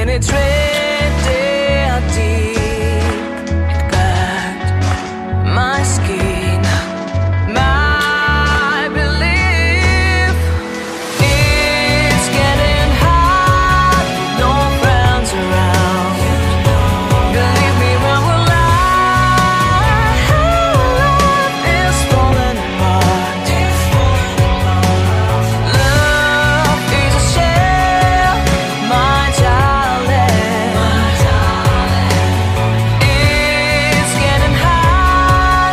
penetrate deep, cut my skin, my belief. It's getting hard, no friends around. Believe me when we're live is falling apart. Love is a shell, my darling. It's getting hard.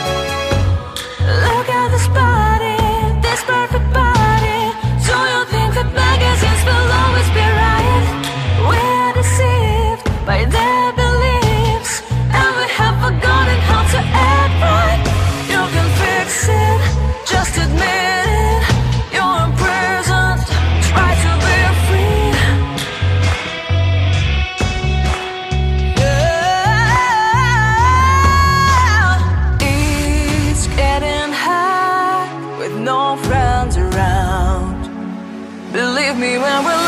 Look at this body, this perfect body. Do you think that magazines will always be right? We're deceived by their beliefs, and we have forgotten how to act right. You can fix it, just admit it. You're imprisoned, try to be free. Yeah. It's getting hard with no friends around. Believe me when we're